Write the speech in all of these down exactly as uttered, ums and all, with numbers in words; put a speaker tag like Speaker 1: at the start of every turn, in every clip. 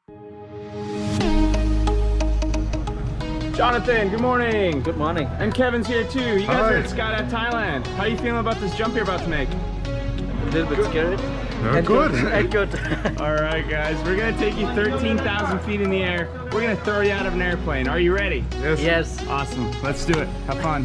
Speaker 1: Jonathan, good morning.
Speaker 2: Good morning.
Speaker 1: And Kevin's here too. You guys
Speaker 3: Hi.
Speaker 1: are at Skydive Thailand. How are you feeling about this jump you're about to make?
Speaker 2: A little bit scared.
Speaker 3: No, good.
Speaker 2: And good.
Speaker 1: All right, guys, we're gonna take you thirteen thousand feet in the air. We're gonna throw you out of an airplane. Are you ready?
Speaker 3: Yes.
Speaker 2: Yes.
Speaker 1: Awesome. Let's do it. Have fun.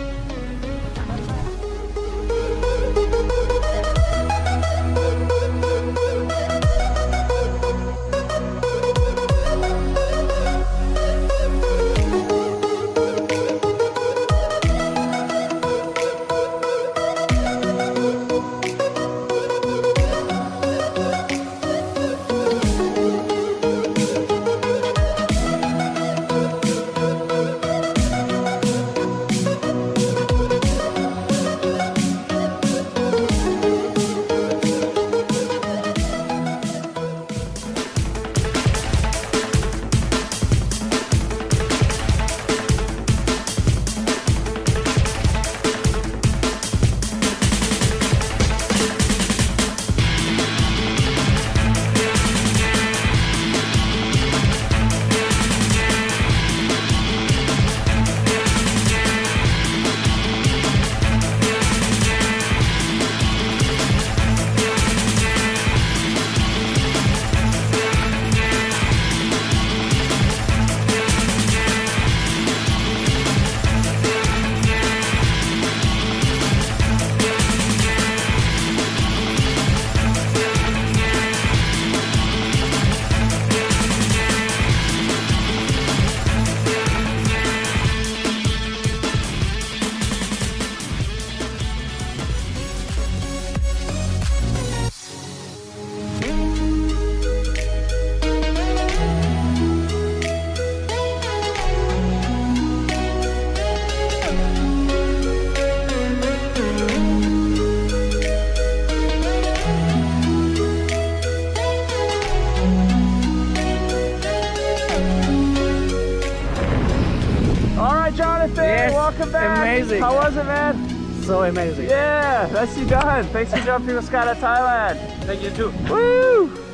Speaker 1: Jonathan,
Speaker 2: yes,
Speaker 1: welcome back.
Speaker 2: Amazing.
Speaker 1: How was it, man?
Speaker 2: So amazing.
Speaker 1: Yeah, nicely done. Thanks for jumping with Skydive Thailand.
Speaker 2: Thank you too.
Speaker 1: Woo!